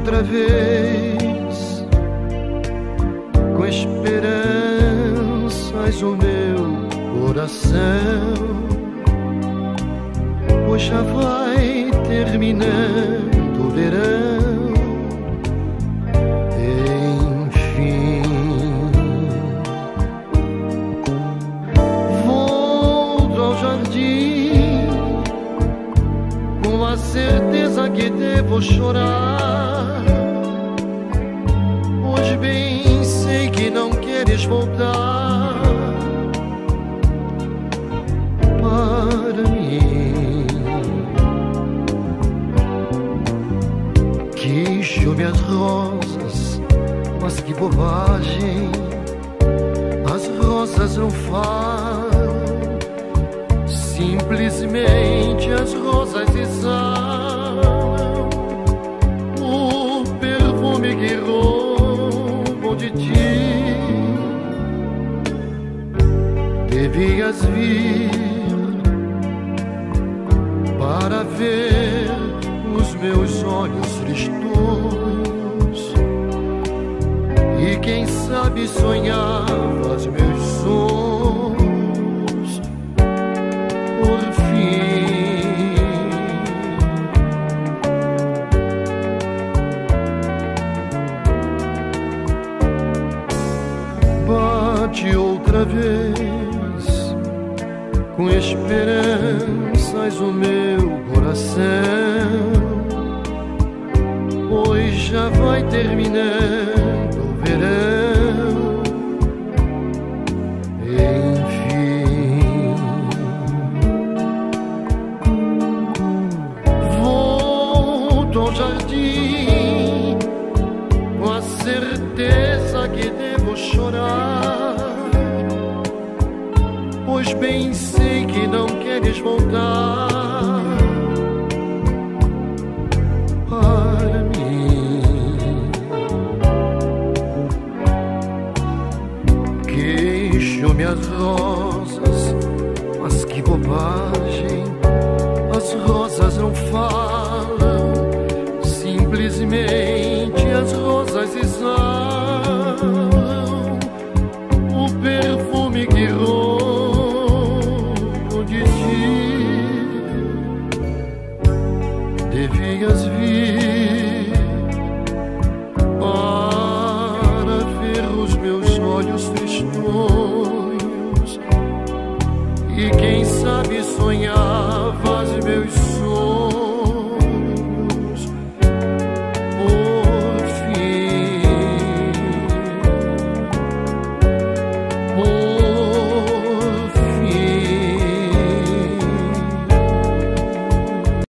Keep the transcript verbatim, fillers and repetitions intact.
outra vez, com esperanças o meu coração, pois já vai terminando o verão. Enfim, volto ao jardim com a certeza que devo chorar, pois bem sei que não queres voltar para mim. Queixo-me as rosas, mas que bobagem, as rosas não falam, simplesmente as rosas exalam o perfume que roubam de ti. Devias vir para ver os meus olhos tristonhos e quem sabe sonhavas meus sonhos por fim. Bate outra vez com esperanças o meu coração, pois já vai terminando o verão. Enfim, volto ao jardim com a certeza que devo chorar, pois bem sei que não queres voltar para mim. Queixo-me as rosas, mas que bobagem, as rosas não falam, simplesmente as rosas exalam o perfume que roubo de ti. Devias vir para ver os meus olhos tristonhos e quem sabe sonhava